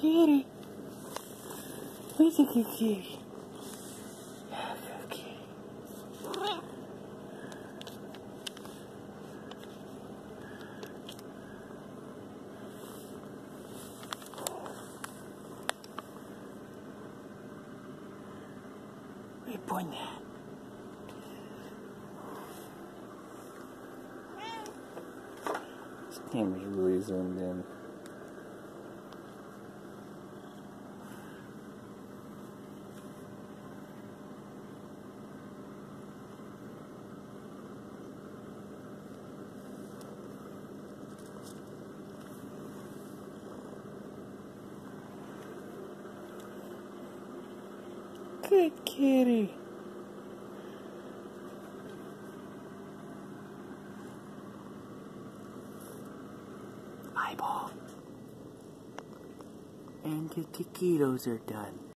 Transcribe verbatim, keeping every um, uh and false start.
kitty. Where's a good kitty? Yeah, good kitty. Where you pointing at? This camera's really zoomed in. Good kitty. Eyeball. And the taquitos are done.